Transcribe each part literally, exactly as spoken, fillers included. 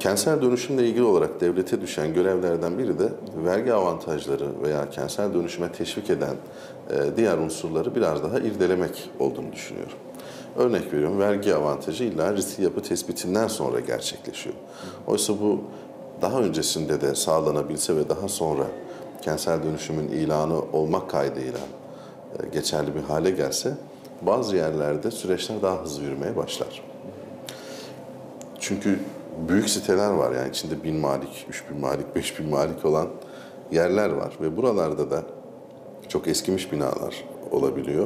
Kentsel dönüşümle ilgili olarak devlete düşen görevlerden biri de vergi avantajları veya kentsel dönüşüme teşvik eden e, diğer unsurları biraz daha irdelemek olduğunu düşünüyorum. Örnek veriyorum, vergi avantajı illa riskli yapı tespitinden sonra gerçekleşiyor. Oysa bu daha öncesinde de sağlanabilse ve daha sonra kentsel dönüşümün ilanı olmak kaydıyla e, geçerli bir hale gelse bazı yerlerde süreçler daha hızlı yürümeye başlar. Çünkü büyük siteler var, yani içinde bin malik, üç bin malik, beş bin malik olan yerler var ve buralarda da çok eskimiş binalar olabiliyor.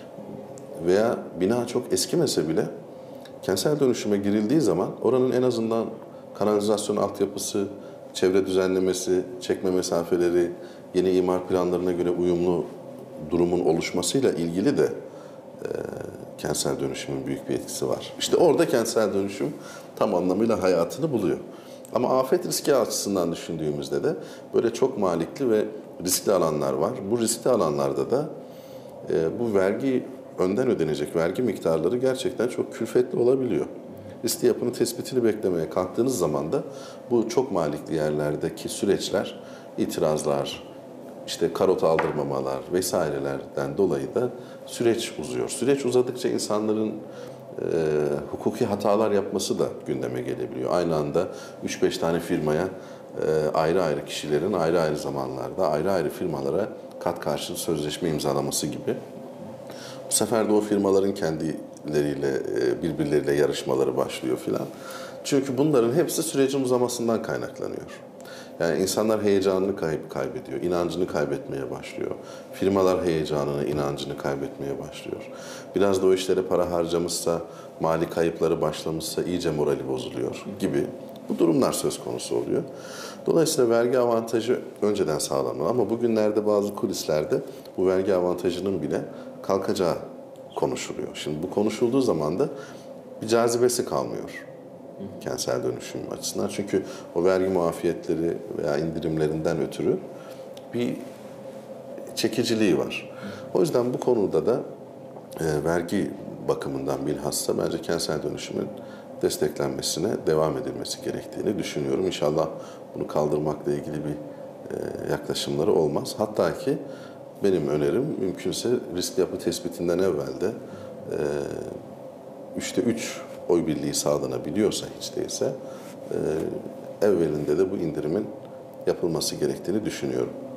Veya bina çok eskimese bile kentsel dönüşüme girildiği zaman oranın en azından kanalizasyon altyapısı, çevre düzenlemesi, çekme mesafeleri, yeni imar planlarına göre uyumlu durumun oluşmasıyla ilgili de e, kentsel dönüşümün büyük bir etkisi var. İşte orada kentsel dönüşüm tam anlamıyla hayatını buluyor. Ama afet riski açısından düşündüğümüzde de böyle çok malikli ve riskli alanlar var. Bu riskli alanlarda da e, bu vergi, önden ödenecek vergi miktarları gerçekten çok külfetli olabiliyor. Riskli yapının tespitini beklemeye kalktığınız zaman da bu çok malikli yerlerdeki süreçler, itirazlar, işte karot aldırmamalar vesairelerden dolayı da süreç uzuyor. Süreç uzadıkça insanların e, hukuki hatalar yapması da gündeme gelebiliyor. Aynı anda üç beş tane firmaya, e, ayrı ayrı kişilerin ayrı ayrı zamanlarda ayrı ayrı firmalara kat karşılık sözleşme imzalaması gibi. Bu sefer de o firmaların kendileriyle, e, birbirleriyle yarışmaları başlıyor filan. Çünkü bunların hepsi sürecin uzamasından kaynaklanıyor. Yani insanlar heyecanını kayıp kaybediyor, inancını kaybetmeye başlıyor. Firmalar heyecanını, inancını kaybetmeye başlıyor. Biraz da o işlere para harcamışsa, mali kayıpları başlamışsa iyice morali bozuluyor gibi bu durumlar söz konusu oluyor. Dolayısıyla vergi avantajı önceden sağlanıyor ama bugünlerde bazı kulislerde bu vergi avantajının bile kalkacağı konuşuluyor. Şimdi bu konuşulduğu zaman da bir cazibesi kalmıyor kentsel dönüşüm açısından. Çünkü o vergi muafiyetleri veya indirimlerinden ötürü bir çekiciliği var. O yüzden bu konuda da e, vergi bakımından bilhassa bence kentsel dönüşümün desteklenmesine devam edilmesi gerektiğini düşünüyorum. İnşallah bunu kaldırmakla ilgili bir e, yaklaşımları olmaz. Hatta ki benim önerim mümkünse riskli yapı tespitinden evvel de e, üçte üç oy birliği sağlanabiliyorsa hiç değilse e, evvelinde de bu indirimin yapılması gerektiğini düşünüyorum.